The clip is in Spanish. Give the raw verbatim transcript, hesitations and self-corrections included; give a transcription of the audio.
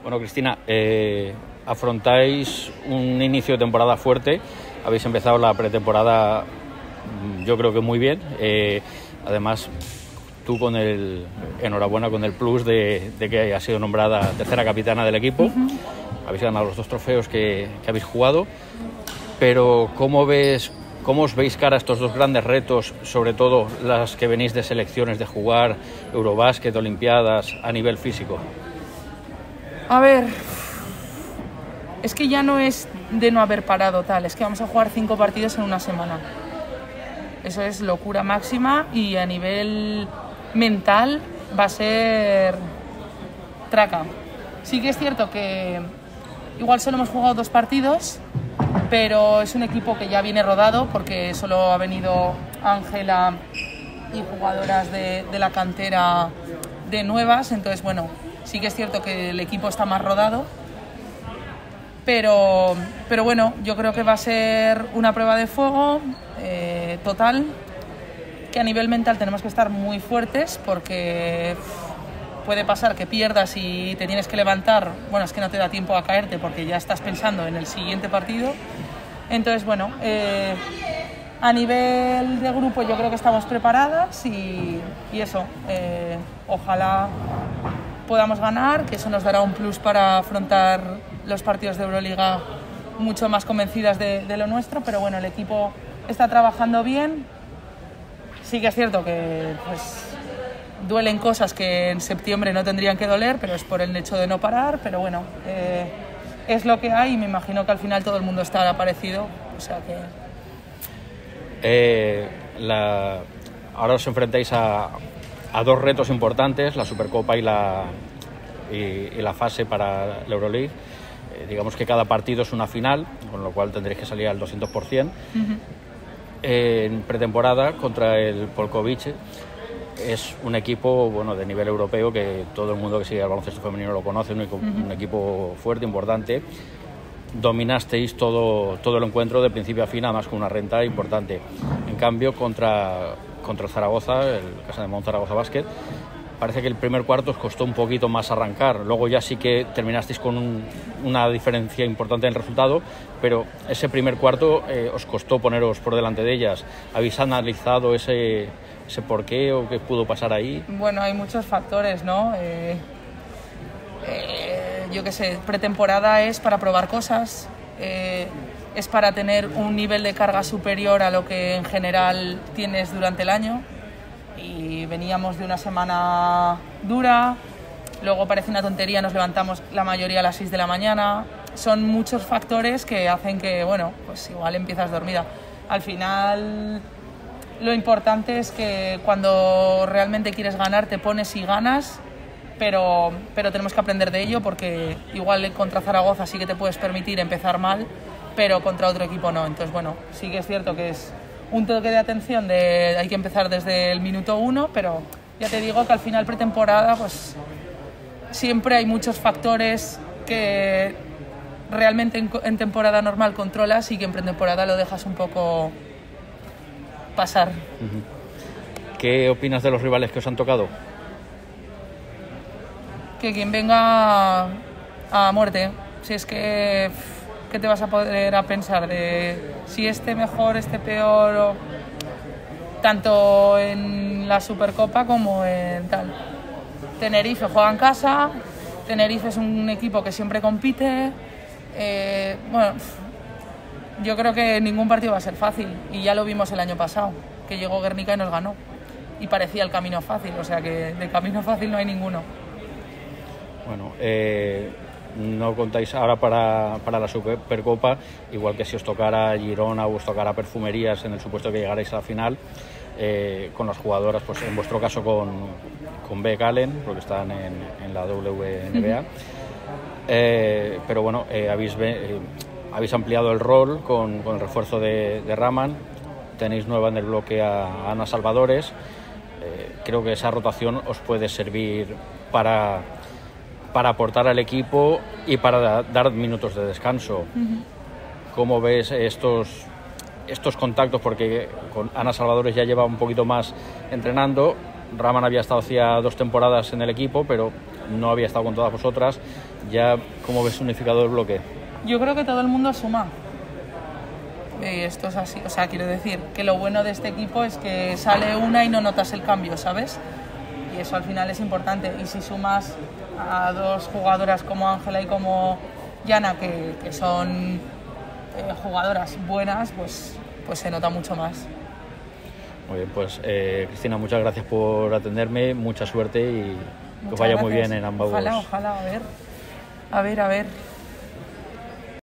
Bueno, Cristina, eh, afrontáis un inicio de temporada fuerte, habéis empezado la pretemporada yo creo que muy bien, eh, además tú con el, enhorabuena con el plus de, de que haya sido nombrada tercera capitana del equipo, uh-huh. Habéis ganado los dos trofeos que, que habéis jugado, pero ¿cómo ves, cómo os veis cara a estos dos grandes retos, sobre todo las que venís de selecciones, de jugar Eurobásquet, Olimpiadas, a nivel físico? A ver, es que ya no es de no haber parado tal, es que vamos a jugar cinco partidos en una semana. Eso es locura máxima y a nivel mental va a ser traca. Sí que es cierto que igual solo hemos jugado dos partidos, pero es un equipo que ya viene rodado porque solo ha venido Ángela y jugadoras de, de la cantera de nuevas, entonces bueno, sí que es cierto que el equipo está más rodado, pero, pero bueno, yo creo que va a ser una prueba de fuego eh, total, que a nivel mental tenemos que estar muy fuertes porque puede pasar que pierdas y te tienes que levantar, bueno, es que no te da tiempo a caerte porque ya estás pensando en el siguiente partido. Entonces, bueno, eh, a nivel de grupo yo creo que estamos preparadas y, y eso, eh, ojalá podamos ganar, que eso nos dará un plus para afrontar los partidos de Euroliga mucho más convencidas de, de lo nuestro, pero bueno, el equipo está trabajando bien. Sí que es cierto que pues, duelen cosas que en septiembre no tendrían que doler, pero es por el hecho de no parar, pero bueno, eh, es lo que hay y me imagino que al final todo el mundo estará parecido, o sea que... Eh, la... Ahora os enfrentáis a, a dos retos importantes, la Supercopa y la, y, y la fase para la Euroleague. Eh, digamos que cada partido es una final, con lo cual tendréis que salir al doscientos por ciento. Uh-huh. Eh, en pretemporada contra el Polkovice. Es un equipo bueno, de nivel europeo que todo el mundo que sigue el baloncesto femenino lo conoce, un, uh-huh. un equipo fuerte, importante. Dominasteis todo, todo el encuentro de principio a fin, además con una renta importante. En cambio, contra, contra Zaragoza, el Casa de Mont Zaragoza Basket, parece que el primer cuarto os costó un poquito más arrancar. Luego ya sí que terminasteis con un, una diferencia importante en el resultado, pero ese primer cuarto eh, os costó poneros por delante de ellas. ¿Habéis analizado ese... ese por qué o qué pudo pasar ahí? Bueno, hay muchos factores, ¿no? Eh, eh, yo qué sé, pretemporada es para probar cosas, eh, es para tener un nivel de carga superior a lo que en general tienes durante el año y veníamos de una semana dura, luego parece una tontería, nos levantamos la mayoría a las seis de la mañana, son muchos factores que hacen que, bueno, pues igual empiezas dormida. Al final... Lo importante es que cuando realmente quieres ganar te pones y ganas, pero, pero tenemos que aprender de ello porque igual contra Zaragoza sí que te puedes permitir empezar mal, pero contra otro equipo no. Entonces, bueno, sí que es cierto que es un toque de atención, de hay que empezar desde el minuto uno, pero ya te digo que al final pretemporada pues siempre hay muchos factores que realmente en, en temporada normal controlas y que en pretemporada lo dejas un poco... pasar. ¿Qué opinas de los rivales que os han tocado? Que quien venga a muerte, si es que ¿qué te vas a poder a pensar de si este mejor, este peor, o, tanto en la Supercopa como en tal? Tenerife juega en casa, Tenerife es un equipo que siempre compite, eh, bueno, yo creo que ningún partido va a ser fácil y ya lo vimos el año pasado, que llegó Guernica y nos ganó y parecía el camino fácil, o sea que de camino fácil no hay ninguno. Bueno, eh, no contáis ahora para, para la Supercopa, igual que si os tocara Girona o os tocara Perfumerías en el supuesto que llegarais a la final, eh, con las jugadoras, pues en vuestro caso con, con Beck Allen, porque están en, en la W N B A, uh-huh. eh, pero bueno, eh, habéis... Eh, Habéis ampliado el rol con, con el refuerzo de, de Raman, tenéis nueva en el bloque a, a Ana Salvadores. Eh, creo que esa rotación os puede servir para, para aportar al equipo y para da, dar minutos de descanso. Uh-huh. ¿Cómo ves estos, estos contactos? Porque con Ana Salvadores ya lleva un poquito más entrenando Raman había estado hacía dos temporadas en el equipo, pero no había estado con todas vosotras. Ya, ¿cómo ves unificado el bloque? Yo creo que todo el mundo suma. Y esto es así, o sea, quiero decir que lo bueno de este equipo es que sale una y no notas el cambio, ¿sabes? Y eso al final es importante. Y si sumas a dos jugadoras como Ángela y como Yana, que, que son eh, jugadoras buenas, pues, pues se nota mucho más. Muy bien, pues eh, Cristina, muchas gracias por atenderme, mucha suerte y que os vaya muy bien en ambos. Ojalá, ojalá, a ver, a ver, a ver.